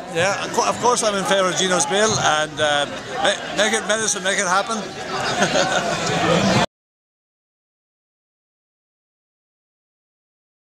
Yeah, of course I'm in favour of Gino's bill, and make it medicine, make it happen.